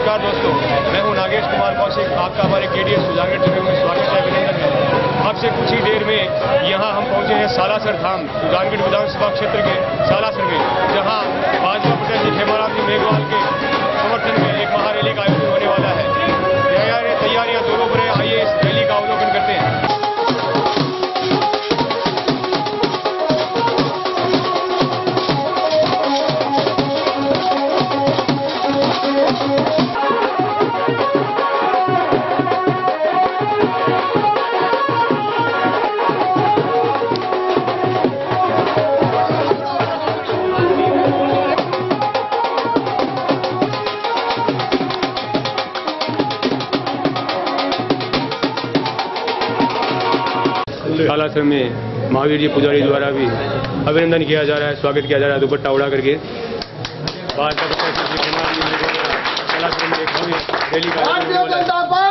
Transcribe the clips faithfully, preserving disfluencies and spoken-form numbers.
नमस्कार दोस्तों, मैं हूं नागेश कुमार कौशिक। आपका हमारे केडीएस सुजानगढ़ टीवी में स्वागत है, अभिनंदन है। अब से कुछ ही देर में यहां हम पहुंचे हैं सालासर धाम, सुजानगढ़ विधानसभा क्षेत्र के सालासर में, जहां भाजपा प्रत्याशी खेमाराम जी मेघवाल के समर्थन में एक महारैली का आयोजन होने वाला है। तैयारियां दोनों पर हैं, आइए इस रैली का अवलोकन करते हैं। सालासर में महावीर जी पुजारी द्वारा भी अभिनंदन किया जा रहा है, स्वागत किया जा रहा है दुपट्टा उड़ा करके। भाजपा प्रत्याशी सालासर में एक भव्य रैली का आयोजन होने वाला है।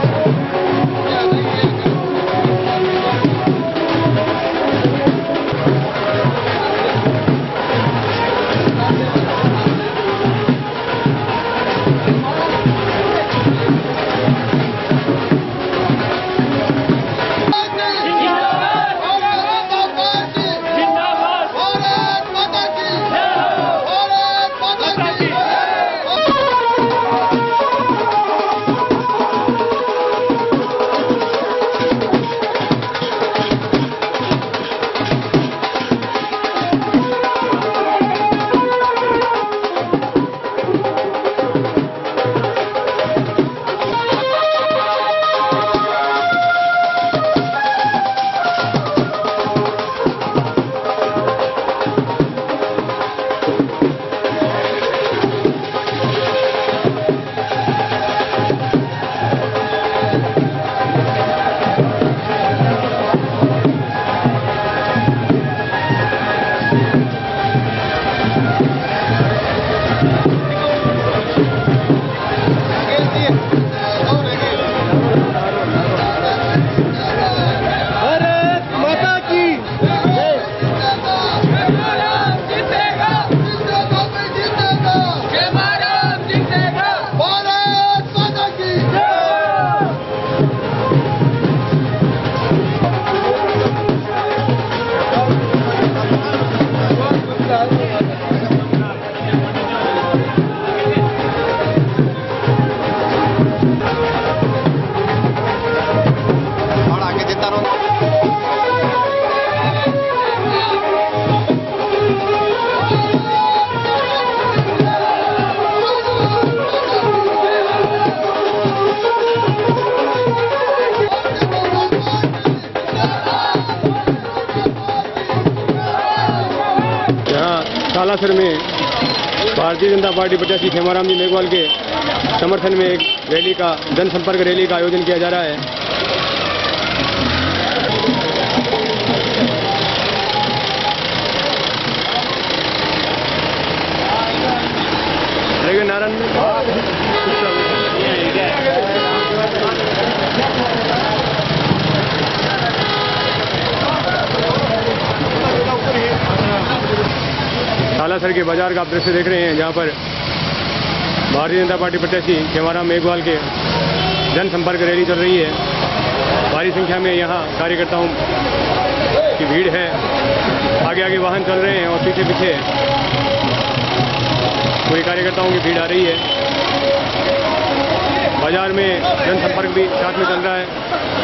सालासर में भारतीय जनता पार्टी प्रत्याशी खेमाराम जी मेघवाल के समर्थन में एक रैली का जनसंपर्क रैली का आयोजन किया जा रहा है। लेकिन नारायण सालासर के बाजार का आप दृश्य देख रहे हैं, जहां पर भारतीय जनता पार्टी प्रत्याशी खेमाराम मेघवाल के जनसंपर्क रैली चल रही है। भारी संख्या में यहां कार्यकर्ताओं की भीड़ है। आगे आगे वाहन चल रहे हैं और पीछे पीछे पूरी कार्यकर्ताओं की भीड़ आ रही है। बाजार में जनसंपर्क भी साथ में चल रहा है।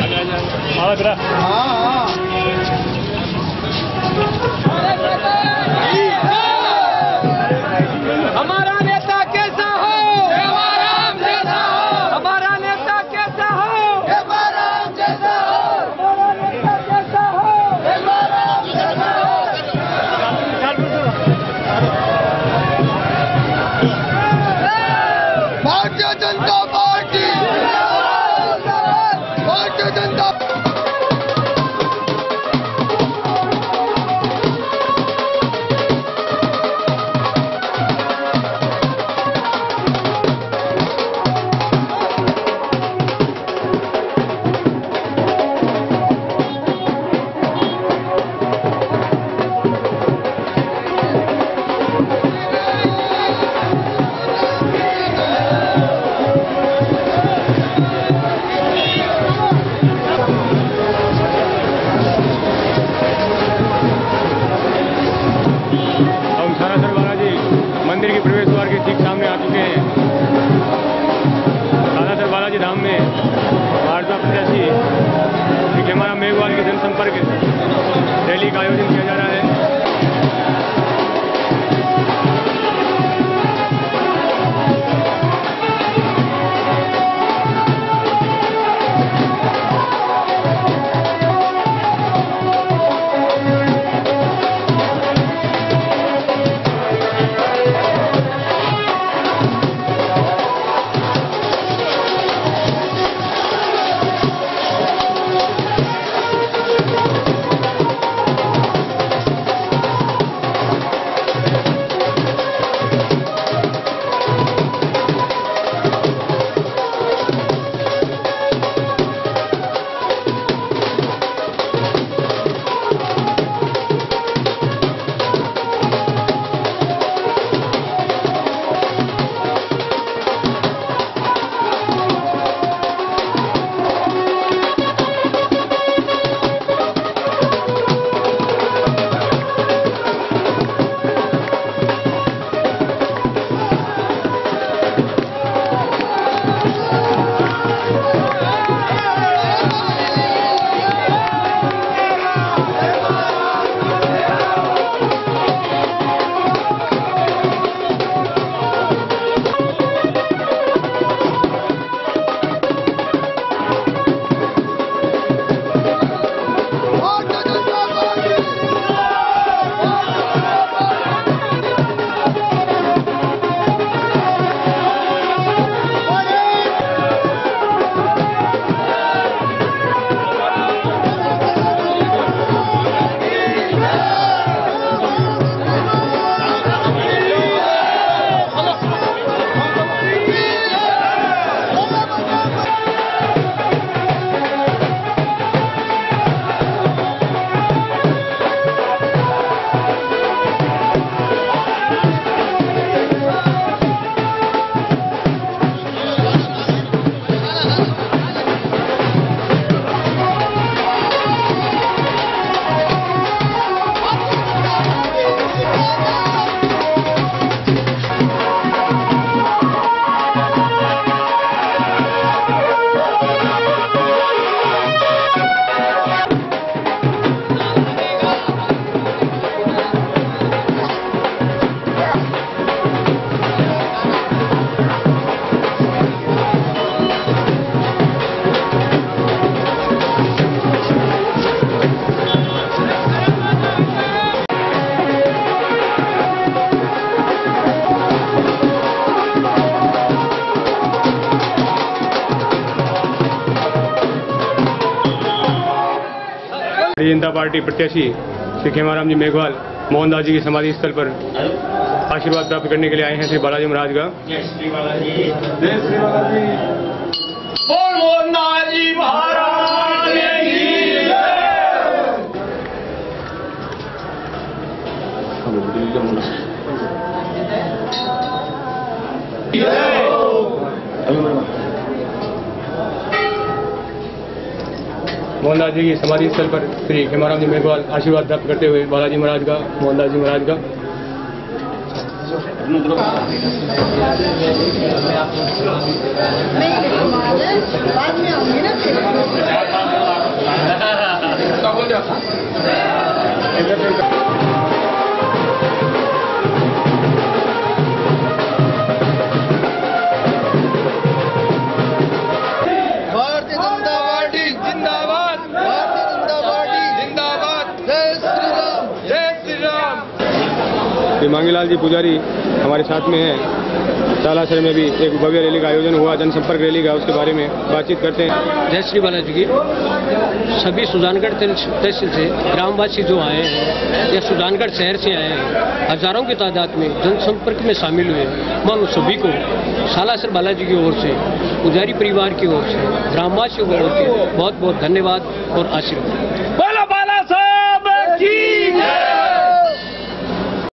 हमारा नेता कैसा हो? देवाराम जैसा हो। हमारा नेता कैसा हो? देवाराम जैसा हो। हमारा नेता कैसा हो? देवाराम जैसा हो। भारतीय जनता पार्टी, भारतीय जनता मंदिर के प्रवेश द्वार के ठीक सामने आ चुके हैं। सालासर बालाजी धाम में भाजपा प्रत्याशी श्री खेमाराम मेघवाल की जनसंपर्क रैली का आयोजन किया जा रहा है। भारतीय जनता पार्टी प्रत्याशी श्री खेमाराम जी मेघवाल मोहनदास जी की समाधि स्थल पर आशीर्वाद प्राप्त करने के लिए आए हैं श्री बालाजी महाराज का। जय श्री बालाजी, जय श्री बालाजी, बोल मोहनदास जी महाराज की जय। मोहनदास जी की समाधि स्थल पर श्री खेमाराम जी मेघवाल आशीर्वाद प्राप्त करते हुए बालाजी महाराज का, मोहनदास जी महाराज का। बाद में आऊंगी ना। श्री मांगीलाल जी पुजारी हमारे साथ में हैं। सालासर में भी एक भव्य रैली का आयोजन हुआ, जनसंपर्क रैली का, उसके बारे में बातचीत करते हैं। जय श्री बालाजी की। सभी सुजानगढ़ तहसील से ग्रामवासी जो आए हैं या सुजानगढ़ शहर से आए हैं, हजारों की तादाद में जनसंपर्क में शामिल हुए। मैं उन सभी को सालासर बालाजी की ओर से, पुजारी परिवार की ओर से, ग्रामवासियों की ओर से बहुत बहुत धन्यवाद और आशीर्वाद।